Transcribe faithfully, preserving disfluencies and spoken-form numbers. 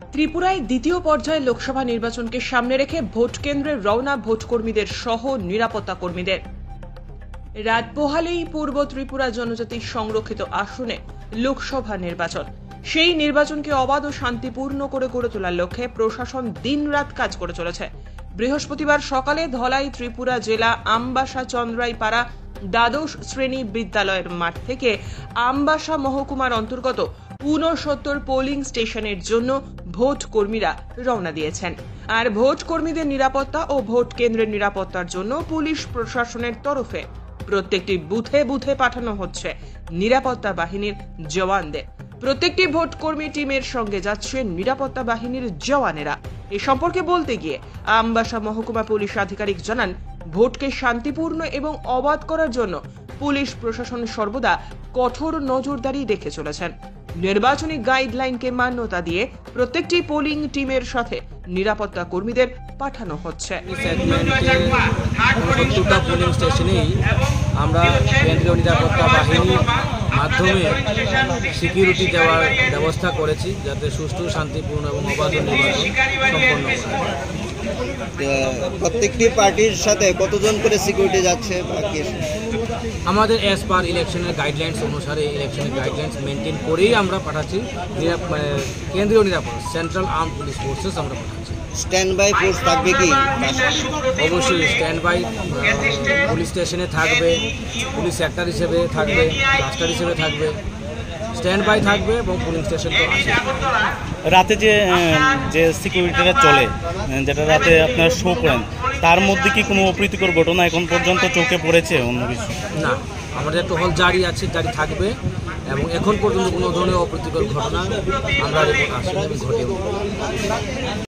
ত্রিপুরায় দ্বিতীয় পর্যায়ে লোকসভা নির্বাচনকে সামনে রেখে ভোট কেন্দ্রে রওনা ভোটকর্মীদের সহ নিরাপত্তা কর্মীদের। রাত পোহালেই পূর্ব ত্রিপুরা জনজাতি সংরক্ষিত আসনে লোকসভা নির্বাচন। সেই নির্বাচনকে অবাধ ও শান্তিপূর্ণ করে গড়ে তোলার লক্ষ্যে প্রশাসন দিনরাত কাজ করে চলেছে। বৃহস্পতিবার সকালে ধলাই ত্রিপুরা জেলা আমবাসা চন্দ্রাইপাড়া দ্বাদশ শ্রেণী বিদ্যালয়ের মাঠ থেকে আমবাসা মহকুমার অন্তর্গত ঊনসত্তর পোলিং স্টেশনের জন্য ভোট কর্মীরা রওনা দিয়েছেন। আর ভোট কর্মীদের নিরাপত্তা ও ভোট কেন্দ্রের নিরাপত্তার জন্য পুলিশ প্রশাসনের তরফে প্রত্যেকটি বুথে বুথে পাঠানো হচ্ছে নিরাপত্তা বাহিনীর জওয়ানদের। প্রত্যেকটি ভোট কর্মী টিমের সঙ্গে যাচ্ছে নিরাপত্তা বাহিনীর জওয়ানেরা। এ সম্পর্কে বলতে গিয়ে আমবাসা মহকুমা পুলিশ আধিকারিক জানান, ভোটকে শান্তিপূর্ণ এবং অবাধ করার জন্য পুলিশ প্রশাসন সর্বদা কঠোর নজরদারি রেখে চলেছেন। নির্বাচনী গাইডলাইনকে মান্যতা দিয়ে প্রত্যেকটি পোলিং টিমের সাথে নিরাপত্তা কর্মীদের পাঠানো হচ্ছে। পোলিং স্টেশনেই আমরা কেন্দ্রীয় নিরাপত্তা বাহিনীর মাধ্যমে সিকিউরিটি দেওয়ার ব্যবস্থা করেছি, যাতে সুষ্ঠু, শান্তিপূর্ণ এবং অবাধ নির্বাচন সম্পন্ন হয়। প্রত্যেকটি পার্টির সাথে কতজন করে সিকিউরিটি যাচ্ছে? আমাদের অ্যাজ পার ইলেকশনের গাইডলাইন্স অনুসারে ইলেকশনের গাইডলাইন্স মেনটেন করেই আমরা পাঠাচ্ছি। কেন্দ্রীয় নিরাপত্তা সেন্ট্রাল আর্ম পুলিশ ফোর্সেস আমরা পাঠাচ্ছি। স্ট্যান্ড বাই ফোর্স থাকবে কি? অবশ্যই স্ট্যান্ড বাই পুলিশ স্টেশনে থাকবে, পুলিশ সেক্টর হিসেবে থাকবে, ক্লাস্টার হিসেবে থাকবে, স্ট্যান্ড বাই থাকবে এবং পুলিং স্টেশন তো আছে। রাতে যে যে সিকিউরিটিটা চলে, যেটা রাতে আপনারা শো করেন, তার মধ্যে কি কোনো অপ্রীতিকর ঘটনা এখন পর্যন্ত চোখে পড়েছে? অন্য কিছু না, আমাদের টহল জারি আছে, জারি থাকবে এবং এখন পর্যন্ত কোনো ধরনের অপ্রীতিকর ঘটনা আমরা আসলে ঘটেও।